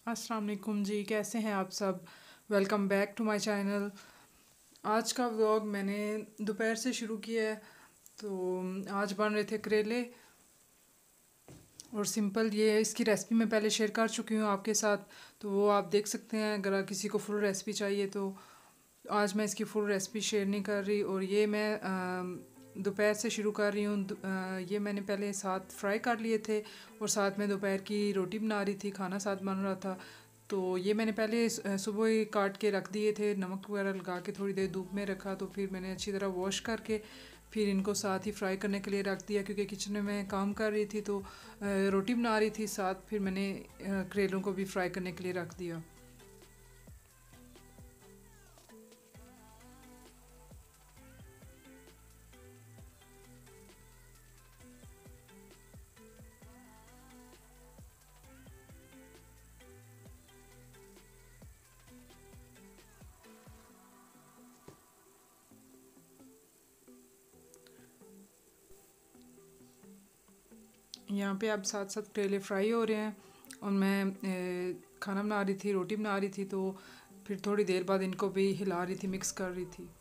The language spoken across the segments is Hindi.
अस्सलाम वालेकुम जी, कैसे हैं आप सब। Welcome back to my channel. आज का व्लॉग मैंने दोपहर से शुरू किया है। तो आज बन रहे थे करेले और सिंपल ये इसकी रेसिपी मैं पहले शेयर कर चुकी हूँ आपके साथ, तो वो आप देख सकते हैं अगर किसी को फुल रेसिपी चाहिए तो। आज मैं इसकी फुल रेसिपी शेयर नहीं कर रही और ये मैं दोपहर से शुरू कर रही हूँ। ये मैंने पहले साथ फ्राई कर लिए थे और साथ में दोपहर की रोटी बना रही थी, खाना साथ बन रहा था। तो ये मैंने पहले सुबह ही काट के रख दिए थे, नमक वगैरह लगा के थोड़ी देर धूप में रखा। तो फिर मैंने अच्छी तरह वॉश करके फिर इनको साथ ही फ्राई करने के लिए रख दिया, क्योंकि किचन में मैं काम कर रही थी तो रोटी बना रही थी साथ। फिर मैंने करेलों को भी फ्राई करने के लिए रख दिया। यहाँ पे अब साथ साथ करेले फ्राई हो रहे हैं और मैं खाना बना रही थी, रोटी बना रही थी। तो फिर थोड़ी देर बाद इनको भी हिला रही थी, मिक्स कर रही थी।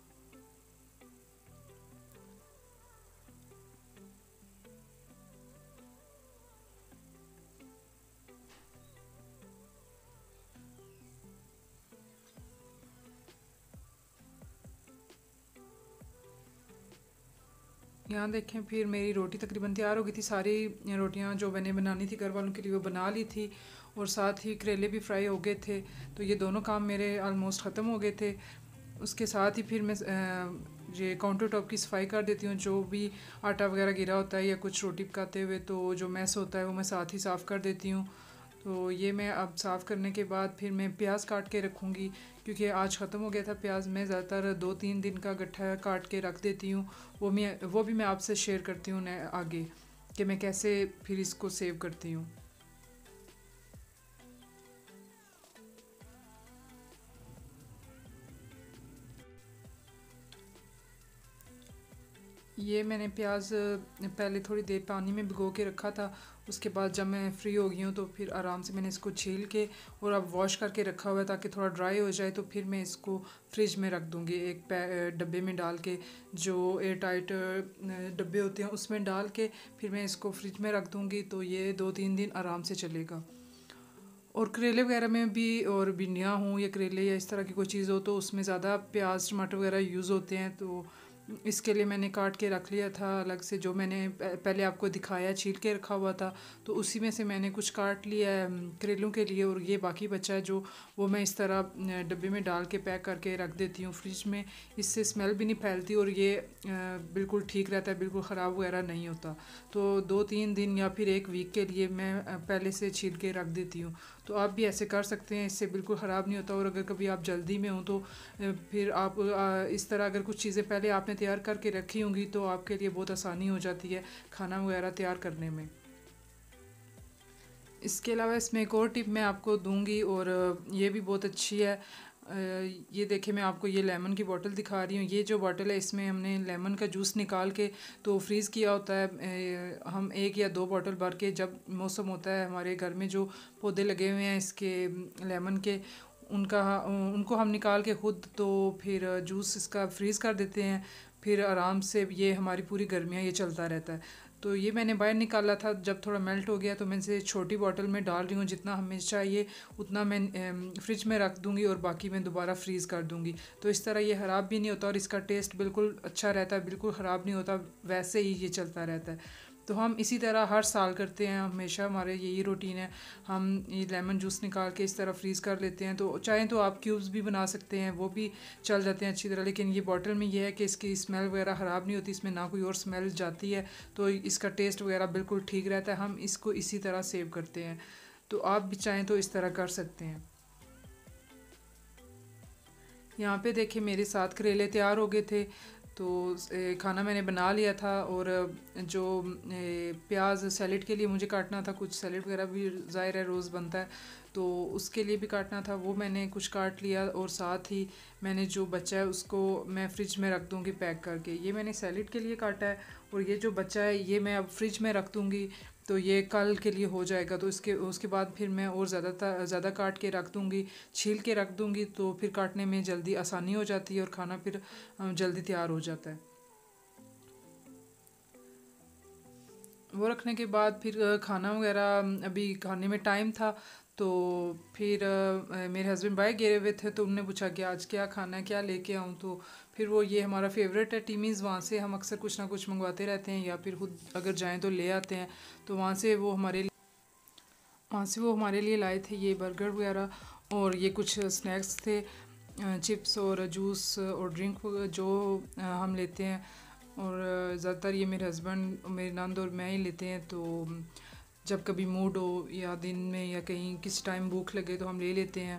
यहाँ देखें, फिर मेरी रोटी तकरीबन तैयार हो गई थी। सारी रोटियाँ जो मैंने बनानी थी घर वालों के लिए वो बना ली थी और साथ ही करेले भी फ्राई हो गए थे। तो ये दोनों काम मेरे ऑलमोस्ट ख़त्म हो गए थे। उसके साथ ही फिर मैं ये काउंटर टॉप की सफाई कर देती हूँ। जो भी आटा वगैरह गिरा होता है या कुछ रोटी पकाते हुए तो जो मैस होता है वो मैं साथ ही साफ़ कर देती हूँ। तो ये मैं अब साफ़ करने के बाद फिर मैं प्याज काट के रखूँगी, क्योंकि आज ख़त्म हो गया था प्याज। मैं ज़्यादातर 2-3 दिन का गट्ठा काट के रख देती हूँ। वो भी मैं आपसे शेयर करती हूँ आगे कि मैं कैसे फिर इसको सेव करती हूँ। ये मैंने प्याज पहले थोड़ी देर पानी में भिगो के रखा था। उसके बाद जब मैं फ्री हो गई हूँ तो फिर आराम से मैंने इसको छील के और अब वॉश करके रखा हुआ है ताकि थोड़ा ड्राई हो जाए। तो फिर मैं इसको फ्रिज में रख दूँगी एक डब्बे में डाल के, जो एयर टाइट डब्बे होते हैं उसमें डाल के फिर मैं इसको फ्रिज में रख दूँगी। तो ये 2-3 दिन आराम से चलेगा। और करेले वगैरह में भी, और भिंडियाँ हों या करेले या इस तरह की कोई चीज़ हो तो उसमें ज़्यादा प्याज टमाटर वगैरह यूज़ होते हैं। तो इसके लिए मैंने काट के रख लिया था अलग से, जो मैंने पहले आपको दिखाया छील के रखा हुआ था। तो उसी में से मैंने कुछ काट लिया है करेलों के लिए, और ये बाकी बचा है जो वो मैं इस तरह डब्बे में डाल के पैक करके रख देती हूँ फ्रिज में। इससे स्मेल भी नहीं फैलती और ये बिल्कुल ठीक रहता है, बिल्कुल ख़राब वगैरह नहीं होता। तो 2-3 दिन या फिर एक वीक के लिए मैं पहले से छील के रख देती हूँ। तो आप भी ऐसे कर सकते हैं, इससे बिल्कुल ख़राब नहीं होता। और अगर कभी आप जल्दी में हो तो फिर आप इस तरह अगर कुछ चीज़ें पहले आपने तैयार करके रखी होंगी तो आपके लिए बहुत आसानी हो जाती है खाना वगैरह तैयार करने में। इसके अलावा इसमें एक और टिप मैं आपको दूंगी और ये भी बहुत अच्छी है। ये देखिए, मैं आपको ये लेमन की बोतल दिखा रही हूँ। ये जो बोतल है इसमें हमने लेमन का जूस निकाल के तो फ्रीज़ किया होता है। हम 1 या 2 बोतल भर के, जब मौसम होता है हमारे घर में जो पौधे लगे हुए हैं इसके लेमन के, उनका उनको हम निकाल के खुद तो फिर जूस इसका फ्रीज़ कर देते हैं। फिर आराम से ये हमारी पूरी गर्मियाँ ये चलता रहता है। तो ये मैंने बाहर निकाला था, जब थोड़ा मेल्ट हो गया तो मैं इसे छोटी बोतल में डाल रही हूँ। जितना हमें चाहिए उतना मैं फ्रिज में रख दूँगी और बाकी मैं दोबारा फ्रीज़ कर दूँगी। तो इस तरह ये ख़राब भी नहीं होता और इसका टेस्ट बिल्कुल अच्छा रहता है, बिल्कुल ख़राब नहीं होता, वैसे ही ये चलता रहता है। तो हम इसी तरह हर साल करते हैं, हमेशा हमारे यही रूटीन है। हम ये लेमन जूस निकाल के इस तरह फ्रीज़ कर लेते हैं। तो चाहें तो आप क्यूब्स भी बना सकते हैं, वो भी चल जाते हैं अच्छी तरह। लेकिन ये बॉटल में ये है कि इसकी स्मेल वगैरह ख़राब नहीं होती, इसमें ना कोई और स्मेल जाती है। तो इसका टेस्ट वगैरह बिल्कुल ठीक रहता है। हम इसको इसी तरह सेव करते हैं। तो आप भी चाहें तो इस तरह कर सकते हैं। यहाँ पे देखिए मेरे साथ करेले तैयार हो गए थे। तो खाना मैंने बना लिया था और जो प्याज सैलेड के लिए मुझे काटना था, कुछ सैलेड वगैरह भी ज़ाहिर है रोज़ बनता है तो उसके लिए भी काटना था, वो मैंने कुछ काट लिया। और साथ ही मैंने जो बचा है उसको मैं फ़्रिज में रख दूँगी पैक करके। ये मैंने सैलेड के लिए काटा है और ये जो बचा है ये मैं अब फ्रिज में रख दूँगी तो ये कल के लिए हो जाएगा। तो इसके उसके बाद फिर मैं और ज़्यादा काट के रख दूँगी, छील के रख दूँगी, तो फिर काटने में जल्दी आसानी हो जाती है और खाना फिर जल्दी तैयार हो जाता है। वो रखने के बाद फिर खाना वगैरह अभी खाने में टाइम था, तो फिर मेरे हस्बैंड बाहर गए हुए थे, तो उनने पूछा कि आज क्या खाना है, क्या लेके आऊँ। तो फिर वो ये हमारा फेवरेट है टीमीज़, वहाँ से हम अक्सर कुछ ना कुछ मंगवाते रहते हैं या फिर खुद अगर जाएँ तो ले आते हैं। तो वहाँ से वो हमारे लिए लाए थे ये बर्गर वगैरह, और ये कुछ स्नैक्स थे, चिप्स और जूस और ड्रिंक जो हम लेते हैं। और ज़्यादातर ये मेरे हस्बैंड, मेरी नंद और मैं ही लेते हैं। तो जब कभी मूड हो या दिन में या कहीं किस टाइम भूख लगे तो हम ले लेते हैं।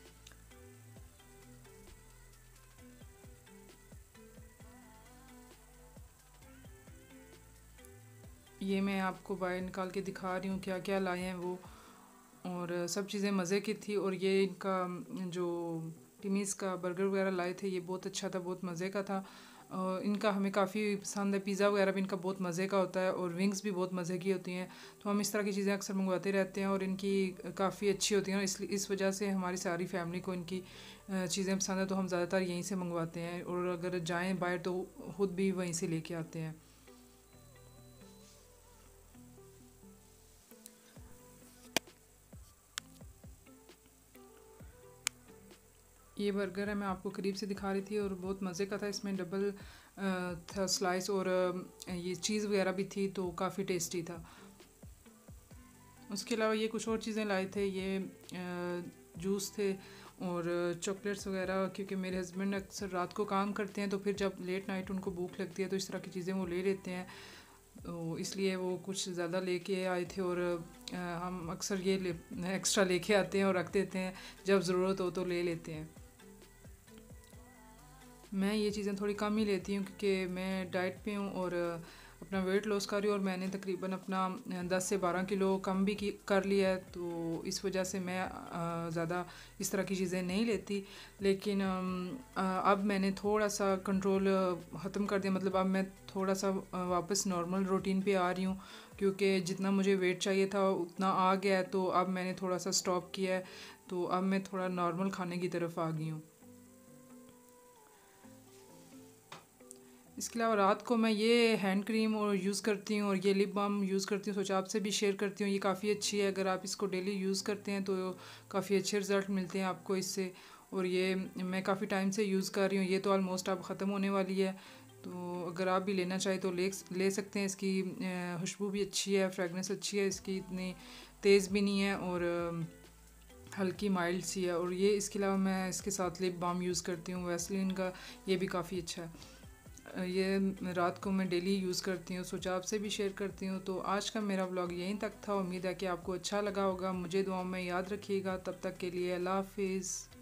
ये मैं आपको बाहर निकाल के दिखा रही हूँ क्या क्या लाए हैं वो, और सब चीज़ें मज़े की थी। और ये इनका जो टिमीज़ का बर्गर वगैरह लाए थे ये बहुत अच्छा था, बहुत मज़े का था। इनका हमें काफ़ी पसंद है, पिज़्ज़ा वगैरह भी इनका बहुत मज़े का होता है और विंग्स भी बहुत मज़े की होती हैं। तो हम इस तरह की चीज़ें अक्सर मंगवाते रहते हैं और इनकी काफ़ी अच्छी होती हैं, और इस वजह से हमारी सारी फैमिली को इनकी चीज़ें पसंद है। तो हम ज़्यादातर यहीं से मंगवाते हैं, और अगर जाएँ बाहर तो खुद भी वहीं से लेके आते हैं। ये बर्गर है, मैं आपको करीब से दिखा रही थी और बहुत मज़े का था। इसमें डबल था स्लाइस, और ये चीज़ वगैरह भी थी, तो काफ़ी टेस्टी था। उसके अलावा ये कुछ और चीज़ें लाए थे, ये जूस थे और चॉकलेट्स वगैरह, क्योंकि मेरे हस्बैंड अक्सर रात को काम करते हैं, तो फिर जब लेट नाइट उनको भूख लगती है तो इस तरह की चीज़ें वो ले लेते हैं। तो इसलिए वो कुछ ज़्यादा लेके आए थे, और हम अक्सर ये एक्स्ट्रा लेके आते हैं और रख देते हैं, जब ज़रूरत हो तो ले लेते हैं। मैं ये चीज़ें थोड़ी कम ही लेती हूँ, क्योंकि मैं डाइट पे हूँ और अपना वेट लॉस कर रही हूँ, और मैंने तकरीबन अपना 10 से 12 किलो कम भी कर लिया है। तो इस वजह से मैं ज़्यादा इस तरह की चीज़ें नहीं लेती। लेकिन अब मैंने थोड़ा सा कंट्रोल ख़त्म कर दिया, मतलब अब मैं थोड़ा सा वापस नॉर्मल रूटीन पे आ रही हूँ, क्योंकि जितना मुझे वेट चाहिए था उतना आ गया है। तो अब मैंने थोड़ा सा स्टॉप किया है, तो अब मैं थोड़ा नॉर्मल खाने की तरफ आ गई हूँ। इसके अलावा रात को मैं ये हैंड क्रीम और यूज़ करती हूँ, और ये लिप बाम यूज़ करती हूँ, सोचा आपसे भी शेयर करती हूँ। ये काफ़ी अच्छी है, अगर आप इसको डेली यूज़ करते हैं तो काफ़ी अच्छे रिज़ल्ट मिलते हैं आपको इससे। और ये मैं काफ़ी टाइम से यूज़ कर रही हूँ, ये तो ऑलमोस्ट अब ख़त्म होने वाली है। तो अगर आप भी लेना चाहें तो ले सकते हैं। इसकी खुशबू भी अच्छी है, फ्रेगनेंस अच्छी है इसकी, इतनी तेज़ भी नहीं है, और हल्की माइल्ड सी है। और ये इसके अलावा मैं इसके साथ लिप बाम यूज़ करती हूँ वैसलीन का, ये भी काफ़ी अच्छा है। ये रात को मैं डेली यूज़ करती हूँ, सोचा आपसे भी शेयर करती हूँ। तो आज का मेरा व्लॉग यहीं तक था, उम्मीद है कि आपको अच्छा लगा होगा। मुझे दुआओं में याद रखिएगा, तब तक के लिए अल्लाह हाफिज़।